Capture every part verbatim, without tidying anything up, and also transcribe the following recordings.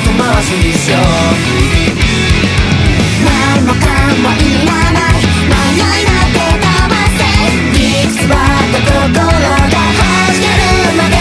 後回しにしよう。 何もかもいらない迷いなんて飛ばせ、いくつはと心が弾けるまで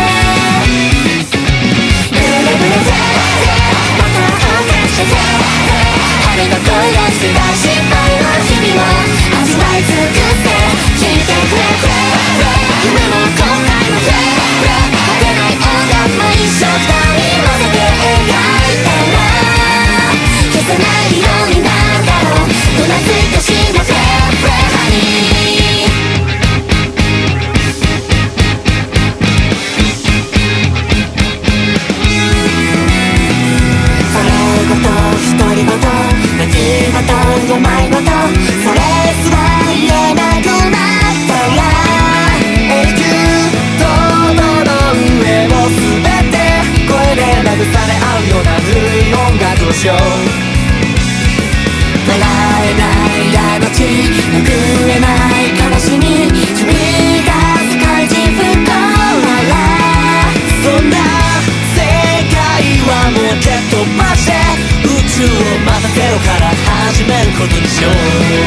ブレブレでまた犯して針の声がした失敗の日々を味わい尽くせ、聞いてくれくれ夢も後悔もくれ果てない音楽も一緒二人混ぜて描いてる、消せない色になんだろう、うなずいてしまうフレーフレーハニー。それごと独り言泣き言よまいごとそれすら言えなくなったら永久道路の上を滑って声で慰め合うような古い音楽をしよう。 笑えない過ち拭えない悲しみ君が世界中不幸ならそんな世界はもう蹴っ飛ばして宇宙をまたゼロから始めることにしよう。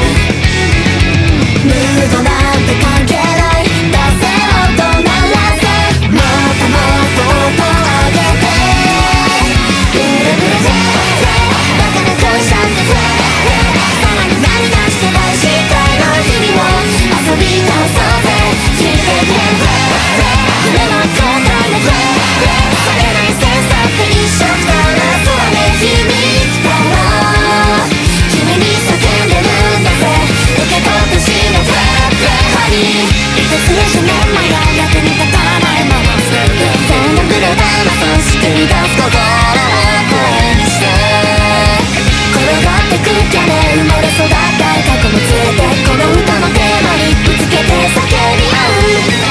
ムードなんて関係ない出せ音鳴らせもっともっと音上げてブレブレでバカな恋したってフレさらに涙してない失敗の日々を遊び倒そうぜ、聞いてくれフレ夢も後悔もフレされないセンサーって一緒くたら空で響くから君に叫んでるんだぜ、受け取ってしまうフレフレハニー。いつねじねんまや役に立たないまま捨てる全力で騙す救い出す心を声にして転がってくキャレ生まれ育った過去も連れてこの歌のテーマにぶつけて叫び合う。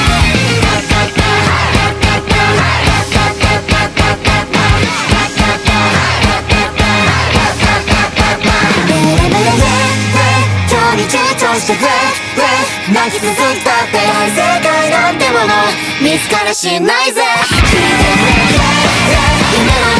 躊躇してフレフレ泣き続いたって正解なんてもの見つかりしないぜ、聞いてくれフレフレ夢の